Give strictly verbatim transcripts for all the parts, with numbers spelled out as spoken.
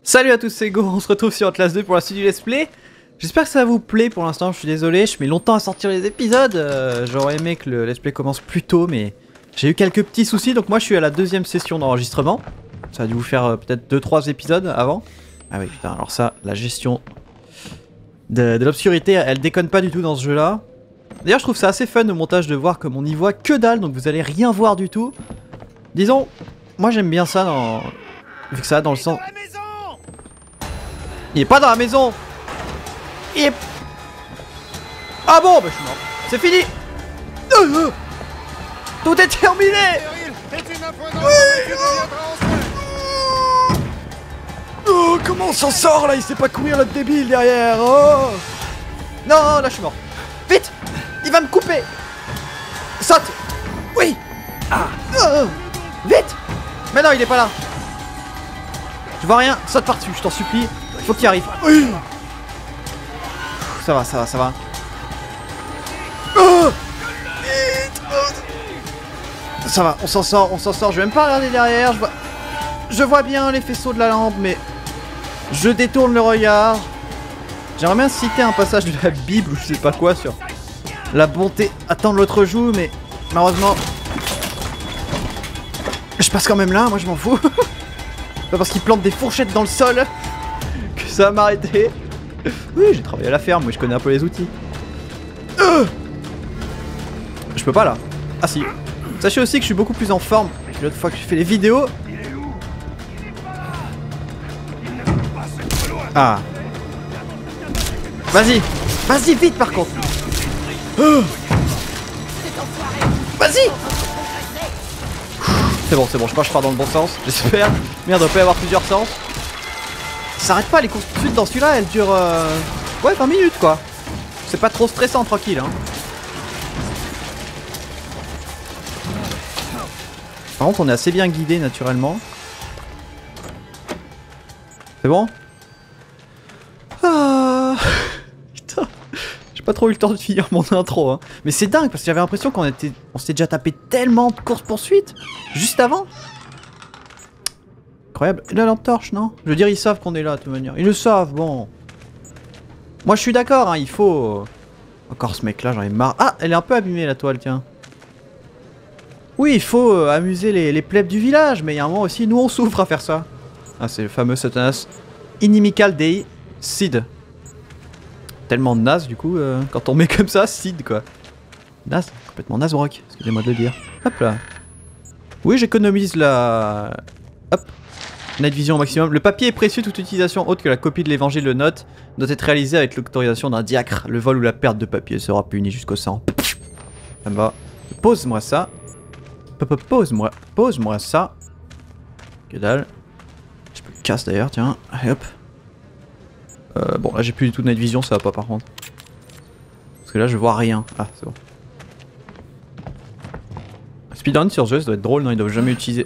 Salut à tous, c'est Go, on se retrouve sur Atlas deux pour la suite du let's play. J'espère que ça vous plaît. Pour l'instant je suis désolé, je mets longtemps à sortir les épisodes. euh, J'aurais aimé que le let's play commence plus tôt, mais j'ai eu quelques petits soucis. Donc moi je suis à la deuxième session d'enregistrement. Ça a dû vous faire euh, peut-être deux trois épisodes avant. Ah oui putain, alors ça, la gestion de, de l'obscurité, elle déconne pas du tout dans ce jeu là. D'ailleurs je trouve ça assez fun au montage de voir comme on y voit que dalle, donc vous allez rien voir du tout. Disons, moi j'aime bien ça dans... Vu que ça va dans le sens... Il est pas dans la maison. Il est... Ah bon, bah je suis mort. C'est fini. euh, euh. Tout est terminé. Oui. Oh, comment on s'en sort là? Il sait pas courir, le débile derrière. Oh. Non, là je suis mort. Vite. Il va me couper. Saute. Oui. Ah. euh. Vite. Mais non, il est pas là. Je vois rien. Saute par-dessus, je t'en supplie. Faut qu'il arrive. Oui. Ça va, ça va, ça va. Oh. Ça va, on s'en sort, on s'en sort. Je vais même pas regarder derrière. Je vois... je vois bien les faisceaux de la lampe, mais je détourne le regard. J'aimerais bien citer un passage de la Bible ou je sais pas quoi sur la bonté. Attendre l'autre joue, mais malheureusement, je passe quand même là. Moi, je m'en fous. Pas parce qu'ils plantent des fourchettes dans le sol que ça va m'arrêter. Oui, j'ai travaillé à la ferme, oui, je connais un peu les outils. Euh je peux pas là. Ah si. Sachez aussi que je suis beaucoup plus en forme que l'autre fois que j'ai fait les vidéos. Ah. Vas-y. Vas-y, vite par contre. Euh Vas-y. C'est bon, c'est bon, je crois que je pars dans le bon sens, j'espère. Merde, on peut y avoir plusieurs sens. Ça s'arrête pas, les courses poursuites dans celui-là, elles durent... Euh... Ouais, vingt minutes quoi. C'est pas trop stressant, tranquille. Hein. Par contre, on est assez bien guidé naturellement. C'est bon? Ah. Putain. J'ai pas trop eu le temps de finir mon intro. Hein. Mais c'est dingue, parce que j'avais l'impression qu'on était... on s'était déjà tapé tellement de courses poursuites juste avant. Incroyable. Et la lampe torche, non? Je veux dire, ils savent qu'on est là, de toute manière. Ils le savent, bon. Moi, je suis d'accord, hein, il faut... Encore ce mec-là, j'en ai marre. Ah, elle est un peu abîmée, la toile, tiens. Oui, il faut euh, amuser les, les plebs du village, mais il y a un moment aussi, nous, on souffre à faire ça. Ah, c'est le fameux Satanas Inimical Dei Cid. Tellement naze, du coup, euh, quand on met comme ça, Cid, quoi. Naze, complètement naze, broc, excusez-moi de le dire. Hop là. Oui, j'économise la... Hop. Night vision au maximum. Le papier est précieux, toute utilisation autre que la copie de l'évangile de note doit être réalisée avec l'autorisation d'un diacre. Le vol ou la perte de papier sera puni jusqu'au sang. Ça me va. Pose-moi ça. Pose-moi. Pose-moi ça. Que dalle. Je peux le casse d'ailleurs, tiens. Allez hop. Euh, bon, là j'ai plus du tout de night vision, ça va pas par contre. Parce que là je vois rien. Ah, c'est bon. Speedrun sur ce jeu, ça doit être drôle, non? Ils doivent jamais utiliser.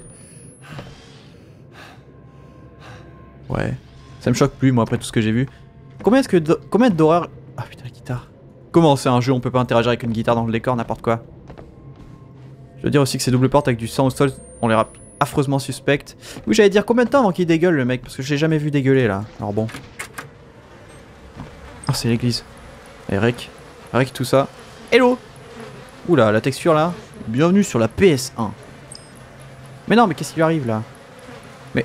Ouais, ça me choque plus moi après tout ce que j'ai vu. Combien est-ce que de... combien d'horreur... Ah putain la guitare. Comment c'est un jeu on peut pas interagir avec une guitare dans le décor, n'importe quoi. Je veux dire aussi que ces doubles portes avec du sang au sol ont l'air affreusement suspectes. Oui j'allais dire combien de temps avant qu'il dégueule le mec, parce que je l'ai jamais vu dégueuler là. Alors bon. Ah c'est l'église. Eric. Eric tout ça. Hello. Oula la texture là. Bienvenue sur la P S un. Mais non mais qu'est-ce qui lui arrive là? Mais...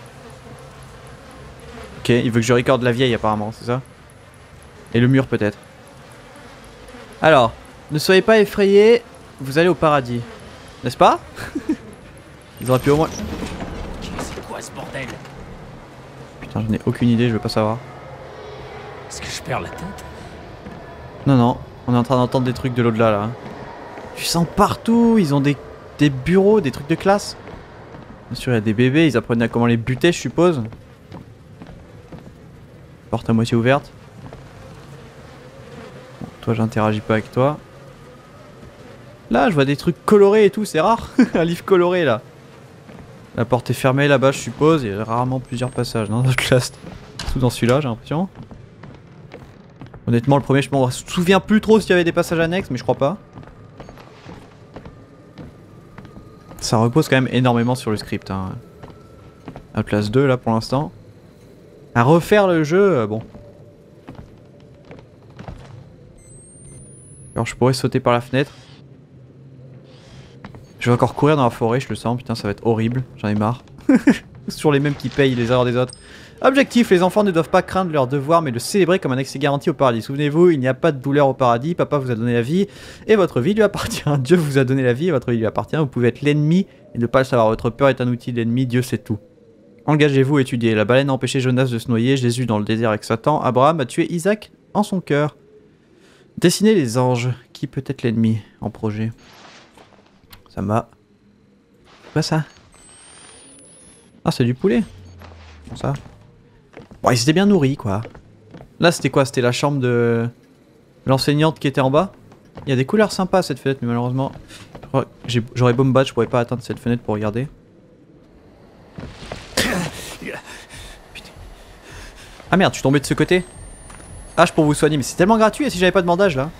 Ok, il veut que je recorde la vieille apparemment, c'est ça? Et le mur peut-être. Alors, ne soyez pas effrayés, vous allez au paradis. N'est-ce pas? Ils auraient pu au moins... C'est quoi ce bordel? Putain, je n'ai aucune idée, je veux pas savoir. Est-ce que je perds la tête? Non, non, on est en train d'entendre des trucs de l'au-delà là. Tu sens partout, ils ont des, des bureaux, des trucs de classe. Bien sûr, il y a des bébés, ils apprennent à comment les buter, je suppose. Porte à moitié ouverte. Bon, toi j'interagis pas avec toi. Là je vois des trucs colorés et tout, c'est rare. Un livre coloré là. La porte est fermée là-bas je suppose, il y a rarement plusieurs passages dans notre classe. Tout dans celui-là j'ai l'impression. Honnêtement le premier je m'en souviens plus trop s'il y avait des passages annexes mais je crois pas. Ça repose quand même énormément sur le script. Hein. Outlast deux là pour l'instant. À refaire le jeu, euh, bon. Alors je pourrais sauter par la fenêtre. Je vais encore courir dans la forêt, je le sens, putain ça va être horrible, j'en ai marre. C'est toujours les mêmes qui payent les erreurs des autres. Objectif, les enfants ne doivent pas craindre leur devoir mais le célébrer comme un accès garanti au paradis. Souvenez-vous, il n'y a pas de douleur au paradis, papa vous a donné la vie et votre vie lui appartient. Dieu vous a donné la vie et votre vie lui appartient, vous pouvez être l'ennemi et ne pas le savoir. Votre peur est un outil de l'ennemi, Dieu sait tout. Engagez-vous, étudiez. La baleine a empêché Jonas de se noyer, Jésus dans le désert avec Satan, Abraham a tué Isaac en son cœur. Dessinez les anges, qui peut être l'ennemi en projet. Ça m'a... C'est quoi ça? Ah c'est du poulet. Bon ça. Bon ils étaient bien nourris quoi. Là c'était quoi? C'était la chambre de l'enseignante qui était en bas. Il y a des couleurs sympas cette fenêtre mais malheureusement j'aurais beau me battre, je pourrais pas atteindre cette fenêtre pour regarder. Putain. Ah merde, je suis tombé de ce côté. H pour vous soigner, mais c'est tellement gratuit et si j'avais pas de bandage là.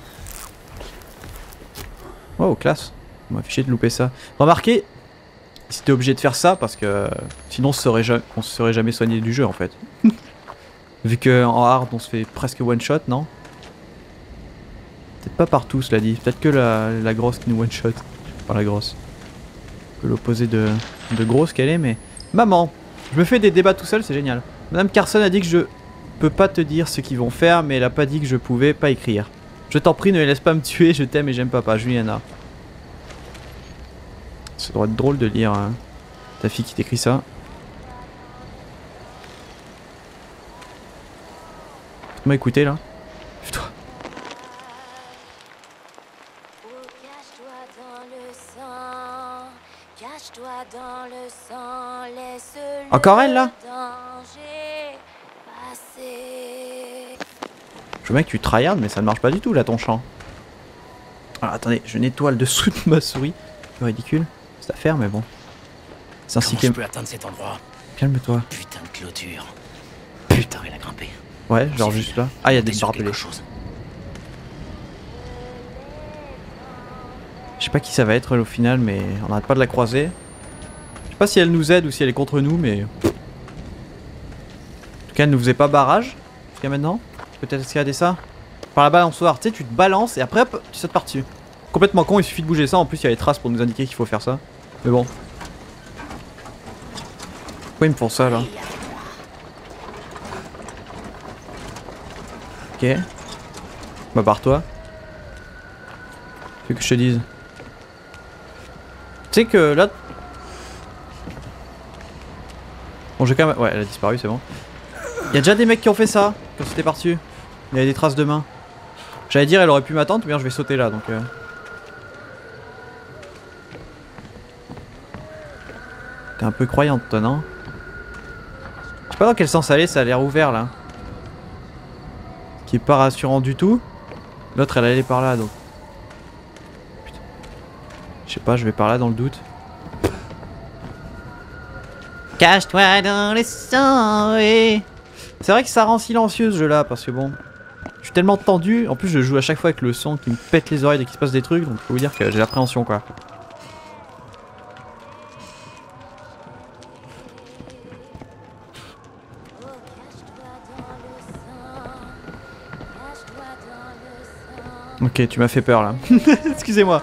Wow, classe. On m'a fiché de louper ça. Remarquez, c'était obligé de faire ça parce que sinon on se serait, ja on se serait jamais soigné du jeu en fait. Vu que en hard on se fait presque one shot, non? Peut-être pas partout cela dit, peut-être que la, la grosse qui nous one shot. Enfin la grosse. Que l'opposé de, de grosse qu'elle est, mais... Maman, je me fais des débats tout seul, c'est génial. Madame Carson a dit que je peux pas te dire ce qu'ils vont faire, mais elle a pas dit que je pouvais pas écrire. Je t'en prie, ne les laisse pas me tuer, je t'aime et j'aime papa, Juliana. Ça doit être drôle de lire hein, ta fille qui t'écrit ça. Tu m'as écouté là? Putain. Encore elle là? Je veux bien que tu tryhard mais ça ne marche pas du tout là ton chant. Alors attendez, je nettoie le dessous de ma souris. C'est ridicule. C'est à faire mais bon. C'est ainsi que... je peux atteindre cet endroit? Calme-toi. Putain de clôture. Putain, il a grimpé. Ouais, genre juste là. Ah, il y a des barbelés. Je sais pas qui ça va être au final, mais on n'arrête pas de la croiser. Je sais pas si elle nous aide ou si elle est contre nous, mais... En tout cas, elle ne faisait pas barrage jusqu'à maintenant. Peut-être escalader ça. Par la balançoire, tu sais, tu te balances et après, hop, tu sautes par-dessus. Complètement con, il suffit de bouger ça. En plus, il y a les traces pour nous indiquer qu'il faut faire ça. Mais bon. Pourquoi ils me font ça là? Ok. Bah barre-toi. Fais que je te dise. Tu sais que là... Bon j'ai quand même... Ouais elle a disparu c'est bon. Il y a déjà des mecs qui ont fait ça quand c'était par-dessus. Il y avait des traces de main. J'allais dire elle aurait pu m'attendre, mais bien je vais sauter là donc... Euh... T'es un peu croyante toi non? Je sais pas dans quel sens aller, ça a l'air ouvert là. Qui est pas rassurant du tout. L'autre elle allait par là donc. Putain. Je sais pas, je vais par là dans le doute. Cache-toi dans les sangs et... C'est vrai que ça rend silencieux ce jeu là parce que bon... Je suis tellement tendu, en plus je joue à chaque fois avec le son qui me pète les oreilles dès qu'il se passe des trucs donc faut vous dire que j'ai l'appréhension quoi. Ok, tu m'as fait peur là. Excusez-moi.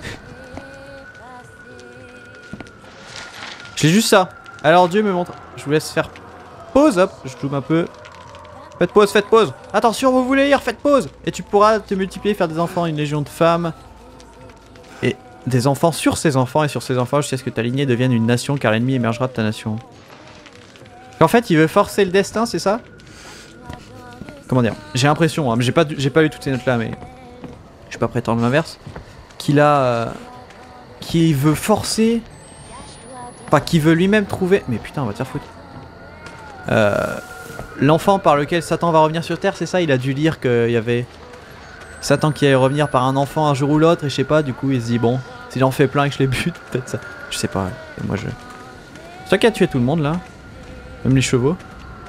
J'ai juste ça. Alors Dieu me montre. Je vous laisse faire pause. Hop, je zoome un peu. Faites pause, faites pause. Attention, vous voulez lire, faites pause. Et tu pourras te multiplier, faire des enfants, une légion de femmes. Et des enfants sur ces enfants et sur ces enfants jusqu'à ce que ta lignée devienne une nation car l'ennemi émergera de ta nation. En fait, il veut forcer le destin, c'est ça? Comment dire? J'ai l'impression, hein, mais j'ai pas, j'ai pas lu toutes ces notes là, mais... Je suis pas prétendre l'inverse. Qu'il a... Euh, qu'il veut forcer... Enfin, qu'il veut lui-même trouver... Mais putain, on va te faire foutre. Euh... L'enfant par lequel Satan va revenir sur Terre, c'est ça? Il a dû lire qu'il y avait... Satan qui allait revenir par un enfant un jour ou l'autre, et je sais pas, du coup il se dit bon... Si j'en fais plein et que je les bute, peut-être ça... Je sais pas, ouais. Et moi je... C'est toi qui a tué tout le monde, là? Même les chevaux?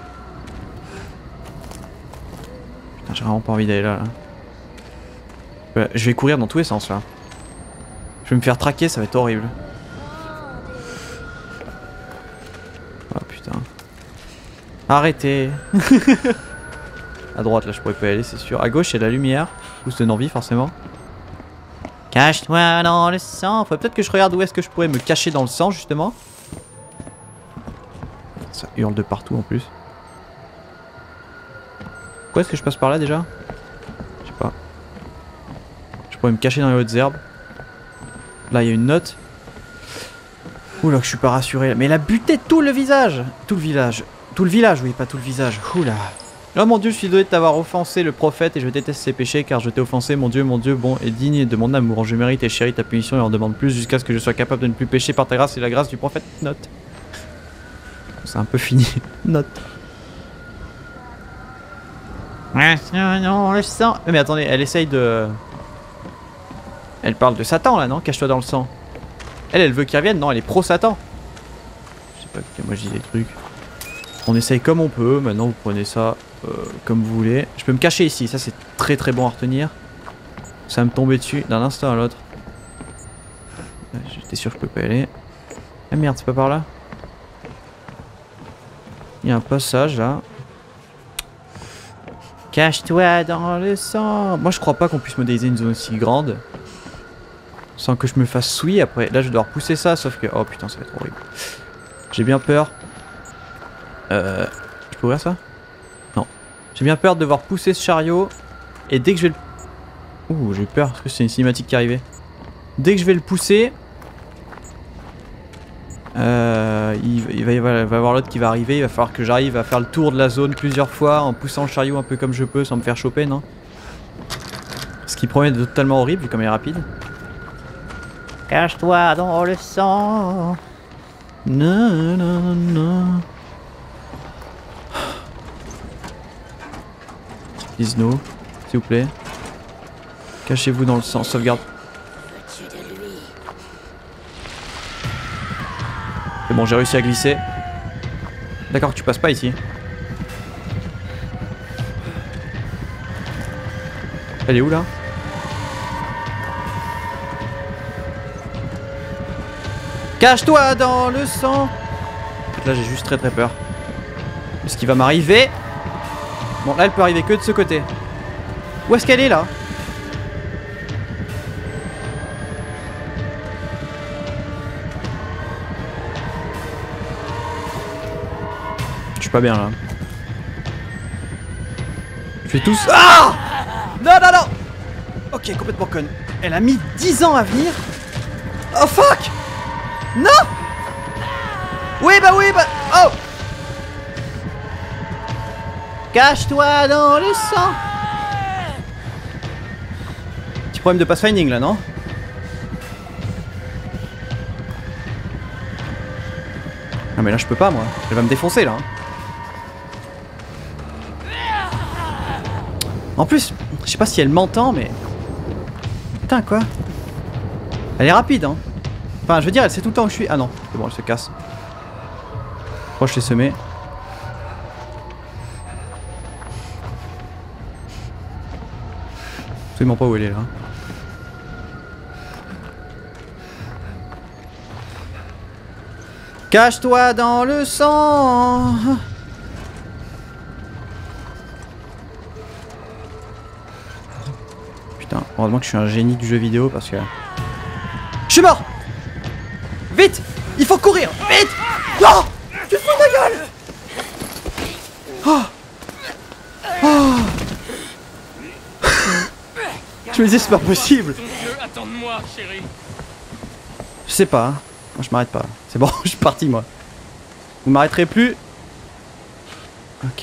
Putain, j'ai vraiment pas envie d'aller là, là. Je vais courir dans tous les sens là. Je vais me faire traquer, ça va être horrible. Oh putain. Arrêtez. À droite, là, je pourrais pas y aller, c'est sûr. À gauche, il y a de la lumière. Ou c'est une envie, forcément. Cache-toi dans le sang. Faudrait peut-être que je regarde où est-ce que je pourrais me cacher dans le sang, justement. Ça hurle de partout, en plus. Pourquoi est-ce que je passe par là, déjà? Je sais pas. Je pourrais me cacher dans les hautes herbes. Là, il y a une note. Oula, que je suis pas rassuré. Mais elle a buté tout le visage. Tout le village. Tout le village, oui, pas tout le visage. Oula. Oh mon Dieu, je suis désolé de t'avoir offensé le prophète et je déteste ses péchés car je t'ai offensé, mon Dieu, mon Dieu, bon et digne de mon amour. Je mérite et chéris ta punition et en demande plus jusqu'à ce que je sois capable de ne plus pécher par ta grâce et la grâce du prophète. Note. C'est un peu fini. Note. Non, le sang. Mais attendez, elle essaye de... Elle parle de Satan là, non? Cache-toi dans le sang. Elle, elle veut qu'il revienne, non? Elle est pro-Satan. Je sais pas, moi je dis des trucs. On essaye comme on peut, maintenant vous prenez ça euh, comme vous voulez. Je peux me cacher ici, ça c'est très très bon à retenir. Ça va me tomber dessus d'un instant à l'autre. J'étais sûr que je peux pas y aller. Ah merde, c'est pas par là. Il y a un passage là. Cache-toi dans le sang. Moi je crois pas qu'on puisse modéliser une zone aussi grande sans que je me fasse souiller après. Là je dois repousser ça, sauf que... Oh putain, ça va être horrible. J'ai bien peur. Euh... Je peux ouvrir ça? Non. J'ai bien peur de devoir pousser ce chariot. Et dès que je vais le... Ouh, j'ai eu peur parce que c'est une cinématique qui arrivait. Dès que je vais le pousser... Euh... Il, il va y avoir, avoir l'autre qui va arriver. Il va falloir que j'arrive à faire le tour de la zone plusieurs fois en poussant le chariot un peu comme je peux sans me faire choper, non? Ce qui promet d'être totalement horrible vu comme il est rapide. Cache-toi dans le sang. Non, non, non. Isno, s'il vous plaît. Cachez-vous dans le sang, sauvegarde. C'est bon, j'ai réussi à glisser. D'accord que tu passes pas ici. Elle est où là? Cache-toi dans le sang. Là j'ai juste très très peur. Ce qui va m'arriver. Bon là elle peut arriver que de ce côté. Où est-ce qu'elle est là? Je suis pas bien là. Je fais tous... Ah! Non non non. Ok, complètement conne. Elle a mis dix ans à venir. Oh fuck. Non. Oui bah oui bah... Oh. Cache-toi dans le sang. Petit problème de pathfinding là, non? Non mais là je peux pas moi. Elle va me défoncer là. En plus, je sais pas si elle m'entend mais... Putain quoi. Elle est rapide hein. Enfin je veux dire elle sait tout le temps où je suis. Ah non, c'est bon elle se casse. Je crois que je l'ai semé. Absolument pas où elle est là. Cache-toi dans le sang. Putain, heureusement que je suis un génie du jeu vidéo parce que... Je suis mort. Vite. Il faut courir. Vite. Non. Tu te fous de ma gueule. Oh. Oh. Je me disais c'est pas possible. Attends-moi, chérie. Je sais pas. Hein. Moi je m'arrête pas. C'est bon, je suis parti moi. Vous m'arrêterez plus. Ok.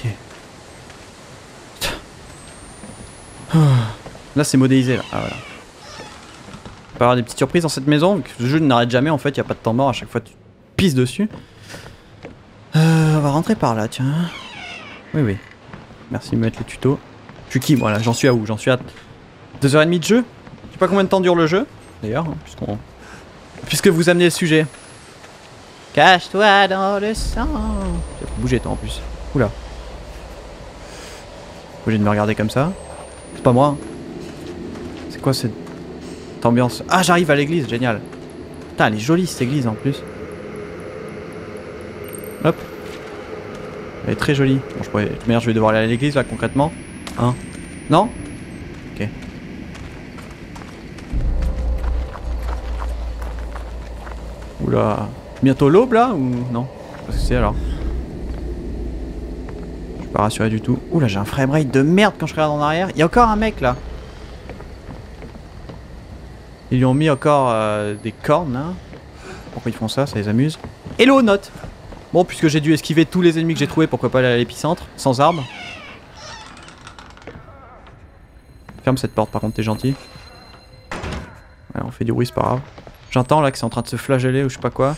Là c'est modélisé là. Ah voilà. Il peut y avoir des petites surprises dans cette maison. Le jeu n'arrête jamais en fait. Il n'y a pas de temps mort. À chaque fois tu pisses dessus. Euh, on va rentrer par là tiens. Oui oui. Merci de me mettre les tutos. Je suis qui moi là? J'en suis à où? J'en suis à deux heures trente de jeu. Je sais pas combien de temps dure le jeu. D'ailleurs, hein, puisqu'on... Puisque vous amenez le sujet. Cache-toi dans le sang. J'ai bougé toi en plus. Oula. Obligé de me regarder comme ça. C'est pas moi. Hein. C'est quoi cette ambiance? Ah j'arrive à l'église, génial. Putain elle est jolie cette église en plus. Hop. Elle est très jolie. Bon, je pourrais... De toute manière, je vais devoir aller à l'église là concrètement. Hein? Non? Ok. Oula. Bientôt l'aube là ou non? Qu'est-ce que c'est alors? Je suis pas rassuré du tout. Oula, j'ai un framerate de merde quand je regarde en arrière. Il y a encore un mec là. Ils lui ont mis encore euh, des cornes là. Pourquoi ils font ça? Ça les amuse. Hello, note! Bon, puisque j'ai dû esquiver tous les ennemis que j'ai trouvés, pourquoi pas aller à l'épicentre? Sans armes. Ferme cette porte par contre, t'es gentil. Ouais, on fait du bruit, c'est pas grave. J'entends là que c'est en train de se flageller ou je sais pas quoi.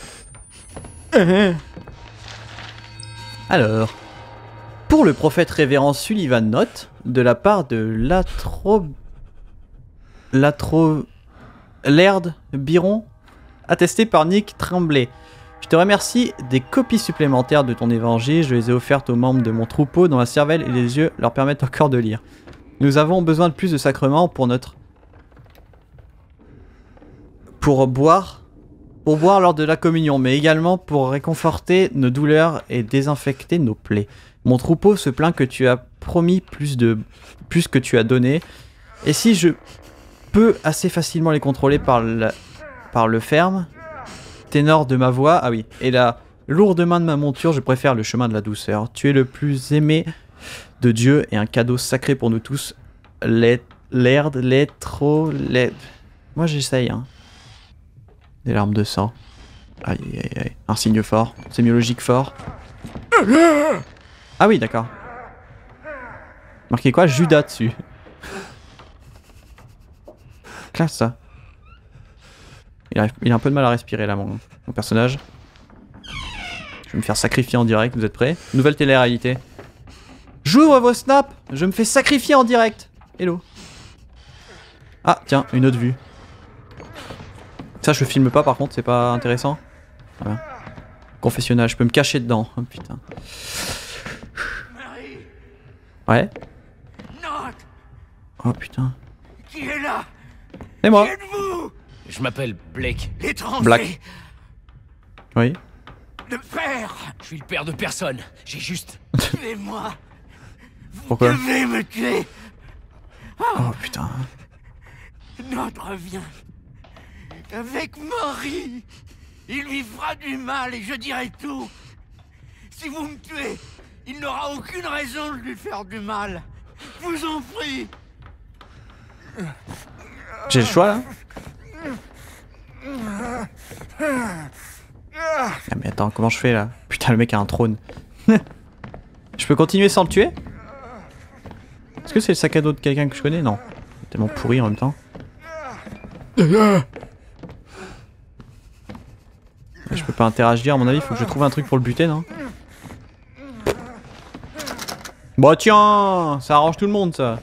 Alors. Pour le prophète révérend Sullivan Note, de la part de l'atro... L'atro... Laird Biron, attesté par Nick Tremblay. Je te remercie des copies supplémentaires de ton évangile. Je les ai offertes aux membres de mon troupeau dont la cervelle et les yeux leur permettent encore de lire. Nous avons besoin de plus de sacrements pour notre... Pour boire... Pour boire lors de la communion, mais également pour réconforter nos douleurs et désinfecter nos plaies. Mon troupeau se plaint que tu as promis plus de... plus que tu as donné. Et si je peux assez facilement les contrôler par le... par le ferme... Ténor de ma voix, ah oui, et la lourde main de ma monture, je préfère le chemin de la douceur. Tu es le plus aimé de Dieu et un cadeau sacré pour nous tous. L'air, l'étro, l'aide. Moi j'essaye, hein. Des larmes de sang. Aïe aïe aïe. Un signe fort, sémiologique fort. Ah oui, d'accord. Marqué quoi? Judas dessus. Classe ça. Il a, il a un peu de mal à respirer là, mon, mon personnage. Je vais me faire sacrifier en direct, vous êtes prêts? Nouvelle télé-réalité. J'ouvre vos snaps! Je me fais sacrifier en direct! Hello. Ah, tiens, une autre vue. Ça, je filme pas par contre, c'est pas intéressant. Voilà. Confessionnal, je peux me cacher dedans. Oh putain. Ouais. Oh putain. Qui est là? C'est moi. Qui êtes-vous? Je m'appelle Blake. L'étranger. Black. Oui. Le père. Je suis le père de personne. J'ai juste... Tuez-moi. Vous Pourquoi? devez me tuer. Oh putain. Notre revient. Avec Marie. Il lui fera du mal et je dirai tout. Si vous me tuez, il n'aura aucune raison de lui faire du mal. Je vous en prie. J'ai le choix là? Ah mais attends, comment je fais là? Putain, le mec a un trône. Je peux continuer sans le tuer? Est-ce que c'est le sac à dos de quelqu'un que je connais? Non. C'est tellement pourri en même temps. Je peux pas interagir à mon avis, faut que je trouve un truc pour le buter, non? Bah tiens, ça arrange tout le monde ça.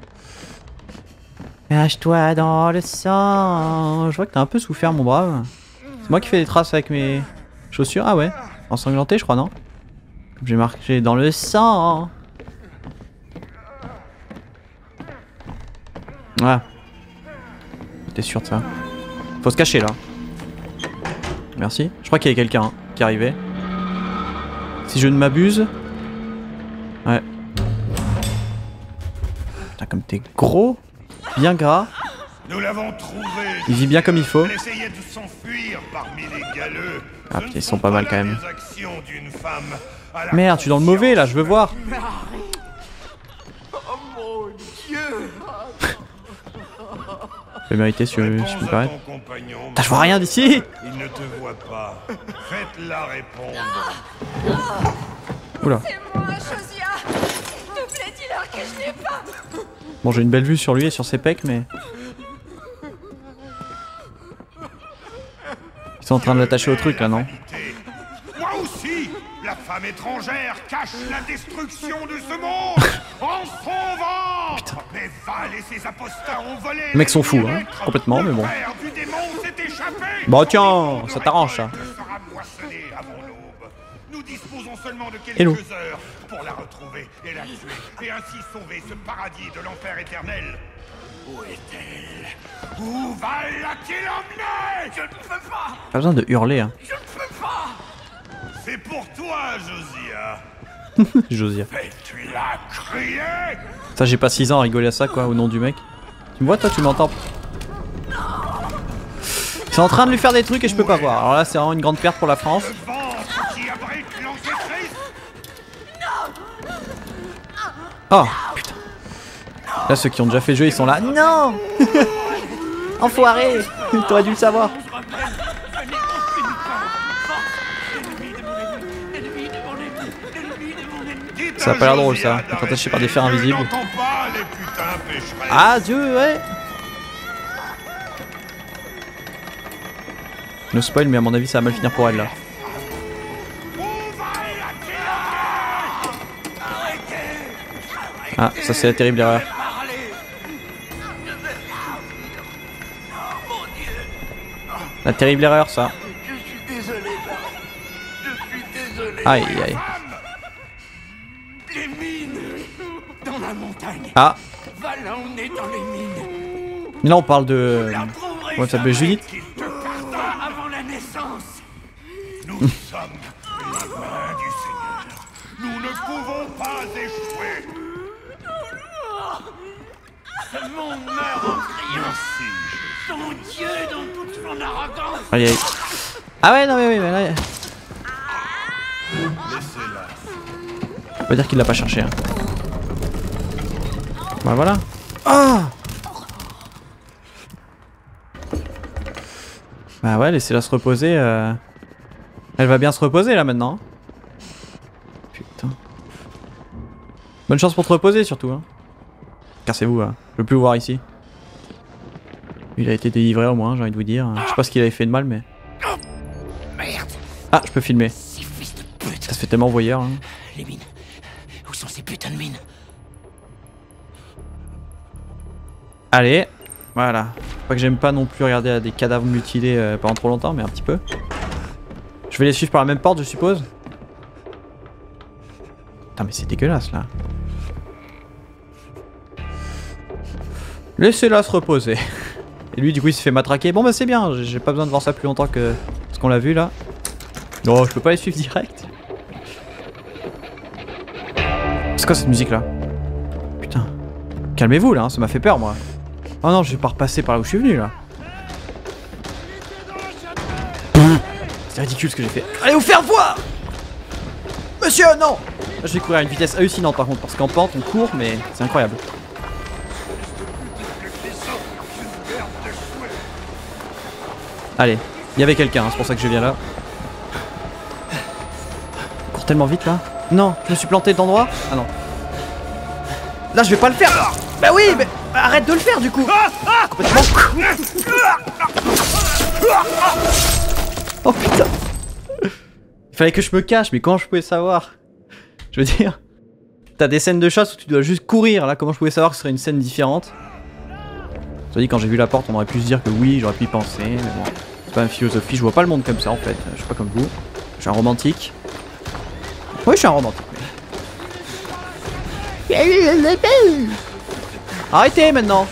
Cache-toi dans le sang. Je vois que t'as un peu souffert mon brave. C'est moi qui fais des traces avec mes chaussures. Ah ouais, ensanglanté je crois, non? J'ai marqué dans le sang. Ouais. T'es sûr de ça? Faut se cacher là. Merci. Je crois qu'il y avait quelqu'un hein, qui arrivait. Si je ne m'abuse. Ouais. Putain comme t'es gros. Bien gras. Nous l'avons trouvé. Il vit bien comme il faut. Elle essayait de s'enfuir parmi les galeux. Ah putain, ils sont pas mal quand même. La Merde, je suis dans le mauvais là, je veux voir. Oh mon Dieu. Je vais mériter si je peux me permettre. compagnon. Putain, je vois rien d'ici. Il ne te voit pas. Faites-la répondre. Oula. C'est moi, Josiah. Te plaît, dis-leur que je n'ai pas. Bon, j'ai une belle vue sur lui et sur ses pecs, mais... Ils sont en train de l'attacher au truc, là, non? Moi aussi, la femme étrangère cache la destruction de ce monde en son ventre. Mais Val et ses apostats ont volé. Les mecs sont fous, hein, complètement, mais bon. Le père du démon s'est échappé. Bon, tiens, ça t'arrange, ça. Sera moissonné avant l'aube. Nous disposons seulement de quelques Hello. heures pour la retrouver et la tuer, et ainsi sauver ce paradis de l'enfer éternel. Où est-elle? Où va la-t-il emmener? Je ne peux pas. Pas besoin de hurler, hein. Je ne peux pas. C'est pour toi, Josiah. Josiah. Faites-la crier! Ça, j'ai pas six ans à rigoler à ça, quoi, au nom du mec. Tu me vois, toi, tu m'entends? Ils sont en train de lui faire des trucs et je peux pas voir. Alors là, c'est vraiment une grande perte pour la France. Le ventre qui abrite l'Antéchrist! Oh, putain. Là, ceux qui ont déjà fait le jeu, ils sont là. Non. Enfoiré. T'aurais dû le savoir. Ça a pas l'air drôle, ça. Être attaché par des fers invisibles. Ah, Dieu, ouais. No spoil, mais à mon avis, ça va mal finir pour elle, là. Ah, ça, c'est la terrible erreur. La terrible erreur, ça. Je suis désolé, je suis désolé. Aïe, aïe. Les mines dans la montagne. Ah. Va l'emmener dans les mines. Là, on parle de... Comment ça s'appelle, Judith? Avant la naissance. Nous sommes la main du Seigneur. Nous ne pouvons pas échouer. Ce monde meurt en criant. Merci. Son Dieu dans toute son arrogance. Aïe, aïe. Ah ouais, non mais oui, mais là... Laissez-la. On peut dire qu'il l'a pas cherché. Hein. Bah voilà. Ah. Bah ouais, laissez-la se reposer. Euh... Elle va bien se reposer là maintenant. Putain. Bonne chance pour te reposer surtout. Hein. Cassez-vous, hein. Je veux plus vous voir ici. Il a été délivré au moins, j'ai envie de vous dire. Je sais pas ce qu'il avait fait de mal, mais... Merde. Ah, je peux filmer. Ces fils de pute. Ça se fait tellement voyeur. Hein. Les mines. Où sont ces putains de mines? Allez, voilà. Pas que j'aime pas non plus regarder des cadavres mutilés euh, pendant trop longtemps, mais un petit peu. Je vais les suivre par la même porte, je suppose. Putain, mais c'est dégueulasse là. Laissez-la se reposer. Et lui, du coup, il se fait matraquer. Bon, bah c'est bien, j'ai pas besoin de voir ça plus longtemps que ce qu'on l'a vu là. Non, je peux pas les suivre direct. C'est quoi cette musique là? Putain. Calmez-vous là, hein, ça m'a fait peur moi. Oh non, je vais pas repasser par là où je suis venu là. C'est ridicule ce que j'ai fait. Allez vous faire voir! Monsieur, non! Là, je vais courir à une vitesse hallucinante par contre, parce qu'en pente on court, mais c'est incroyable. Allez, il y avait quelqu'un, hein, c'est pour ça que je viens là. Je cours tellement vite là. Non, je me suis planté d'endroit. Ah non. Là je vais pas le faire. Bah oui, mais arrête de le faire du coup. Complètement. Oh putain. Il fallait que je me cache, mais comment je pouvais savoir? Je veux dire, t'as des scènes de chasse où tu dois juste courir. Là, comment je pouvais savoir que ce serait une scène différente? Je te dis, quand j'ai vu la porte, on aurait pu se dire que oui, j'aurais pu y penser, mais bon, c'est pas ma philosophie. Je vois pas le monde comme ça en fait. Je suis pas comme vous. Je suis un romantique. Oui, je suis un romantique. Arrêtez maintenant.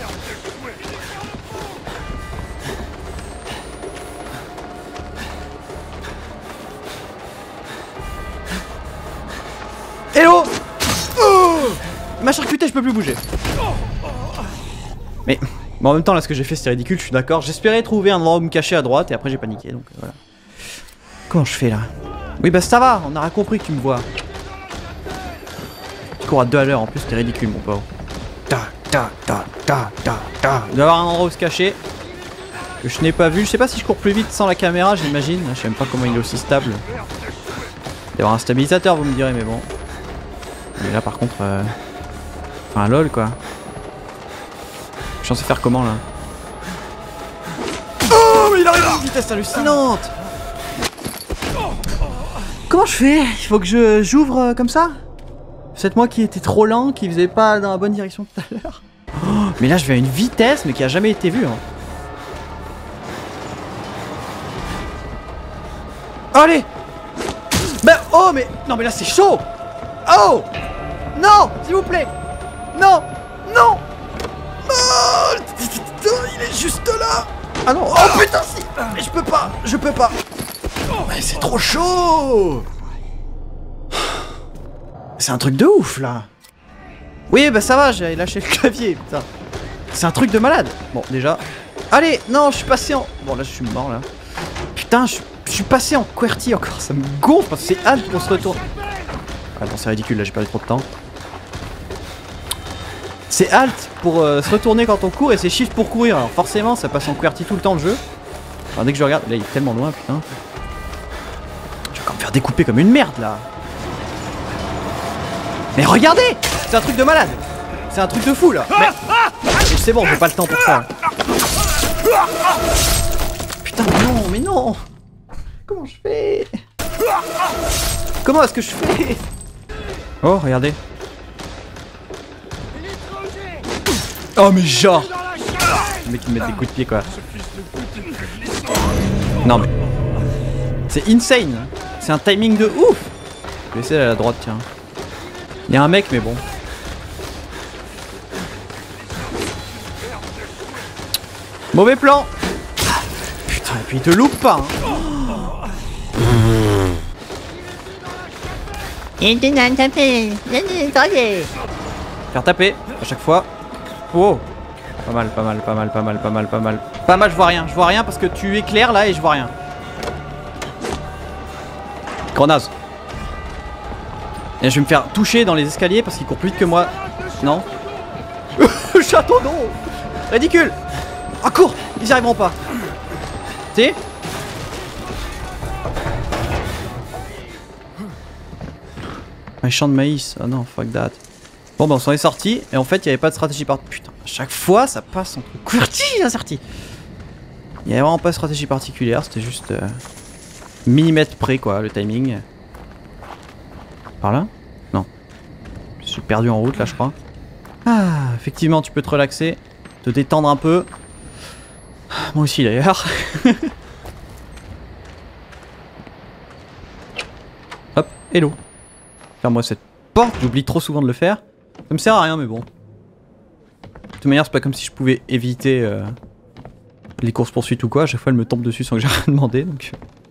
Hello. Oh, il m'a charcuté, je peux plus bouger. Mais, mais en même temps là ce que j'ai fait c'était ridicule, je suis d'accord. J'espérais trouver un endroit où me cacher à droite et après j'ai paniqué, donc voilà. Comment je fais là? Oui bah ça va, on aura compris que tu me vois. Tu cours à deux à l'heure en plus, t'es ridicule mon pauvre. Ta ta ta ta ta ta. Il doit y avoir un endroit où se cacher que je n'ai pas vu. Je sais pas si je cours plus vite sans la caméra, j'imagine. Je sais même pas comment il est aussi stable. Il doit y avoir un stabilisateur, vous me direz, mais bon. Mais là par contre, euh... enfin lol quoi. Je suis censé faire comment là? Oh mais il arrive à une vitesse hallucinante. Comment je fais? Il faut que je j'ouvre euh, comme ça? C'est moi qui était trop lent, qui faisait pas dans la bonne direction tout à l'heure. Oh, mais là je vais à une vitesse mais qui a jamais été vue. Hein. Allez. Bah oh mais non mais là c'est chaud. Oh non s'il vous plaît. Non non. Oh, il est juste là. Ah non. Oh putain si. Mais je peux pas. Je peux pas. Mais c'est trop chaud. C'est un truc de ouf là. Oui bah ça va, j'ai lâché le clavier, putain. C'est un truc de malade. Bon déjà. Allez, non, je suis passé en... Bon là je suis mort là. Putain, je, je suis passé en QWERTY encore, ça me gonfle parce que c'est Alt qu'on se retourne. Ah non c'est ridicule là, j'ai perdu trop de temps. C'est Alt pour euh, se retourner quand on court et c'est Shift pour courir. Alors forcément ça passe en QWERTY tout le temps le jeu. Alors dès que je regarde, là il est tellement loin putain. Je vais encore me faire découper comme une merde là. Mais regardez, c'est un truc de malade. C'est un truc de fou là. Mais, mais c'est bon, j'ai pas le temps pour ça. Putain mais non, mais non. Comment je fais? Comment est-ce que je fais? Oh regardez. Oh mais genre. Le mec il me met des coups de pied quoi. Non mais c'est insane. C'est un timing de ouf. Je vais essayer à la droite tiens. Il y a un mec mais bon. Mauvais plan. Putain et puis il te loupe pas hein. Faire taper à chaque fois. Oh. Pas mal, pas mal, pas mal, pas mal, pas mal, pas mal. Pas mal, je vois rien, je vois rien parce que tu éclaires là et je vois rien. Grenade. Et je vais me faire toucher dans les escaliers parce qu'il court plus vite que moi. Non. Château d'eau. Ridicule. Ah cours. Ils y arriveront pas. Tu sais. Un champ de maïs. Ah non, fuck that. Bon bah on s'en est sorti et en fait il n'y avait pas de stratégie par... Putain, à chaque fois ça passe entre QWERTY la sortie. Il n'y avait vraiment pas de stratégie particulière, c'était juste... Euh, millimètre près quoi, le timing. Par là? Non. Je suis perdu en route là je crois. Ah, effectivement tu peux te relaxer, te détendre un peu. Moi aussi d'ailleurs. Hop, hello. Ferme-moi cette porte, j'oublie trop souvent de le faire. Ça me sert à rien mais bon. De toute manière c'est pas comme si je pouvais éviter euh, les courses poursuites ou quoi. À chaque fois elle me tombe dessus sans que j'ai rien demandé donc...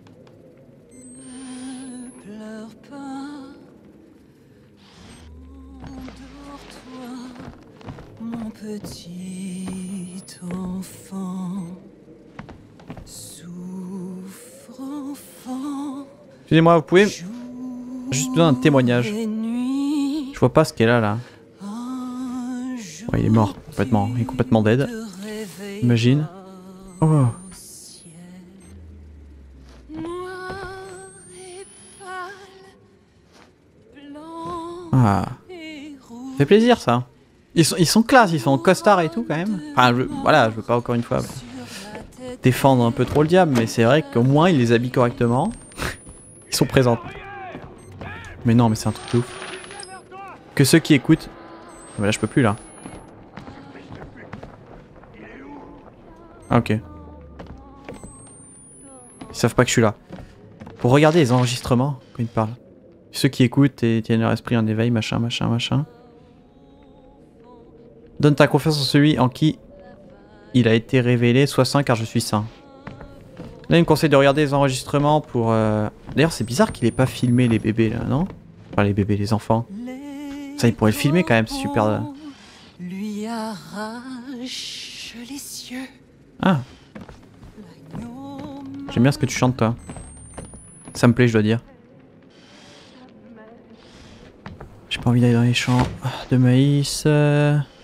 Petit enfant, souffre enfant. Excusez-moi, vous pouvez... Juste besoin d'un témoignage. Je vois pas ce qu'est là, là. Ouais, il est mort, complètement. Il est complètement dead. Imagine. Oh. Ah. Ça fait plaisir, ça. Ils sont, ils sont classe, ils sont en costard et tout quand même. Enfin, je, voilà, je veux pas encore une fois défendre un peu trop le diable, mais c'est vrai qu'au moins ils les habillent correctement. Ils sont présents. Mais non, mais c'est un truc de ouf. Que ceux qui écoutent... Mais là je peux plus là. Ah ok. Ils savent pas que je suis là. Pour regarder les enregistrements quand ils parlent. Ceux qui écoutent et tiennent leur esprit en éveil, machin, machin, machin. Donne ta confiance en celui en qui il a été révélé, sois saint car je suis saint. Là il me conseille de regarder les enregistrements pour... Euh... D'ailleurs c'est bizarre qu'il ait pas filmé les bébés là, non? Enfin les bébés, les enfants. Ça il pourrait le filmer quand même, c'est super... Lui arrache les cieux. Ah. J'aime bien ce que tu chantes toi. Ça me plaît je dois dire. J'ai pas envie d'aller dans les champs de maïs. Euh...